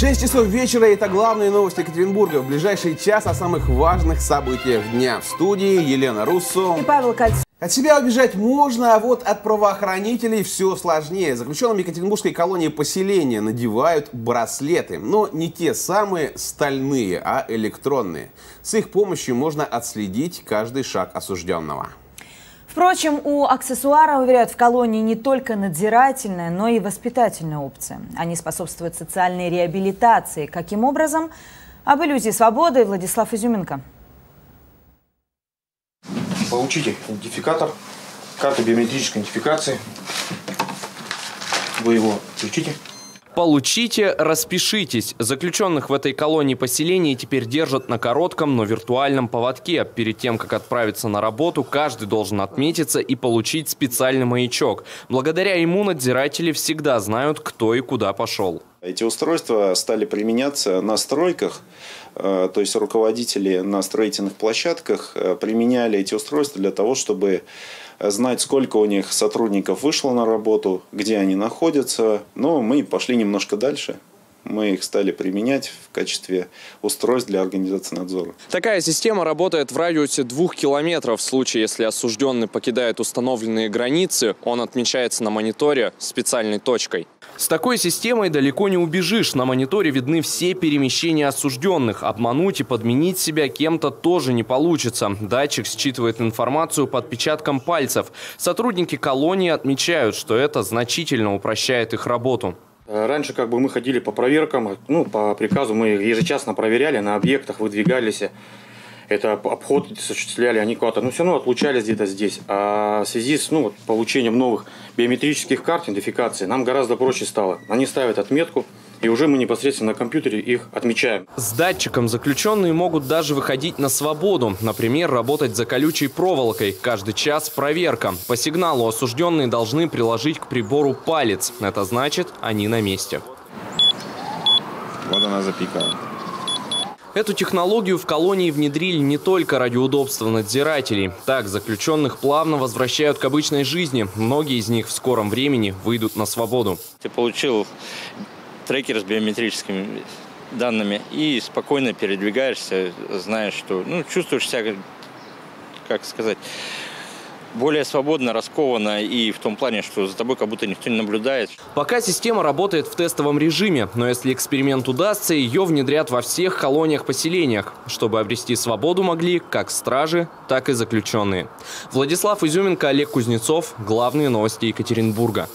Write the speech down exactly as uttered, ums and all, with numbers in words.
шесть часов вечера – это главные новости Екатеринбурга. В ближайший час о самых важных событиях дня. В студии Елена Руссо и Павел Кольцов. От себя убежать можно, а вот от правоохранителей все сложнее. Заключенным Екатеринбургской колонии поселения надевают браслеты. Но не те самые стальные, а электронные. С их помощью можно отследить каждый шаг осужденного. Впрочем, у аксессуара, уверяют, в колонии не только надзирательная, но и воспитательная опция. Они способствуют социальной реабилитации. Каким образом? Об иллюзии свободы Владислав Изюменко. Получите идентификатор, карта биометрической идентификации. Вы его включите. Получите, распишитесь. Заключенных в этой колонии поселения теперь держат на коротком, но виртуальном поводке. Перед тем, как отправиться на работу, каждый должен отметиться и получить специальный маячок. Благодаря ему надзиратели всегда знают, кто и куда пошел. Эти устройства стали применяться на стройках, то есть руководители на строительных площадках применяли эти устройства для того, чтобы знать, сколько у них сотрудников вышло на работу, где они находятся. Но мы пошли немножко дальше. Мы их стали применять в качестве устройств для организации надзора. Такая система работает в радиусе двух километров. В случае, если осужденный покидает установленные границы, он отмечается на мониторе специальной точкой. С такой системой далеко не убежишь. На мониторе видны все перемещения осужденных. Обмануть и подменить себя кем-то тоже не получится. Датчик считывает информацию по отпечаткам пальцев. Сотрудники колонии отмечают, что это значительно упрощает их работу. Раньше как бы мы ходили по проверкам, ну, по приказу мы ежечасно проверяли, на объектах выдвигались. Это обход осуществляли, они куда-то, ну, все равно отлучались где-то здесь. А в связи с ну, получением новых биометрических карт идентификации нам гораздо проще стало. Они ставят отметку, и уже мы непосредственно на компьютере их отмечаем. С датчиком заключенные могут даже выходить на свободу. Например, работать за колючей проволокой. Каждый час проверка. По сигналу осужденные должны приложить к прибору палец. Это значит, они на месте. Вот она запикала. Эту технологию в колонии внедрили не только ради удобства надзирателей. Так, заключенных плавно возвращают к обычной жизни. Многие из них в скором времени выйдут на свободу. Ты получил трекер с биометрическими данными и спокойно передвигаешься, знаешь, что, ну, чувствуешь себя, как сказать, более свободно, раскованно и в том плане, что за тобой как будто никто не наблюдает. Пока система работает в тестовом режиме, но если эксперимент удастся, ее внедрят во всех колониях-поселениях, чтобы обрести свободу могли как стражи, так и заключенные. Владислав Изюменко, Олег Кузнецов. Главные новости Екатеринбурга.